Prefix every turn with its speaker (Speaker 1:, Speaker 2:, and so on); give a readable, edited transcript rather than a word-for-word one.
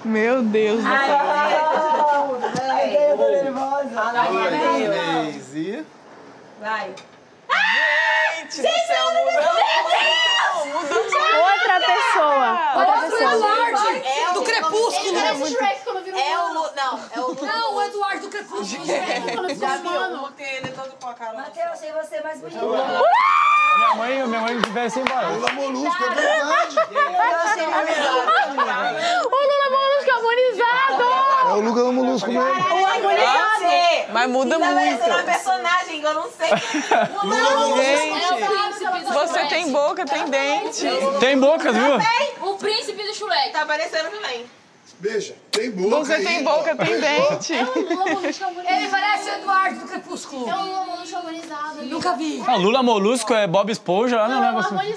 Speaker 1: Meu Deus do céu.
Speaker 2: Ai, eu tô nervosa.
Speaker 3: 2, 3 e...
Speaker 2: Vai.
Speaker 1: Gente do céu, mudou.
Speaker 4: Outra pessoa.
Speaker 5: É do Crepúsculo.
Speaker 6: É o Shrek quando virou humano.
Speaker 5: Não, o Eduardo do Crepúsculo.
Speaker 6: Shrek quando virou humano.
Speaker 2: Ele todo com a cara. Matheus, achei você mais bonito.
Speaker 7: Minha mãe tivesse embora.
Speaker 3: Lula Molusco, é verdade.
Speaker 4: O Lula Molusco harmonizado.
Speaker 3: É o Lula Molusco mesmo.
Speaker 1: Mas muda muito.
Speaker 2: É uma personagem que eu não sei.
Speaker 1: Gente, você tem boca, tem dente.
Speaker 7: Tem bocas, viu?
Speaker 6: O príncipe do Shrek.
Speaker 2: Tá parecendo também.
Speaker 3: Beija, tem boca
Speaker 1: Você
Speaker 3: aí,
Speaker 1: tem
Speaker 3: ó.
Speaker 1: boca, tem dente.
Speaker 6: É o Lula Molusco harmonizado.
Speaker 5: Ele parece o Eduardo do Crepúsculo.
Speaker 6: É o Lula Molusco harmonizado.
Speaker 5: Nunca vi.
Speaker 7: Lula Molusco é Bob Esponja, não leva assim.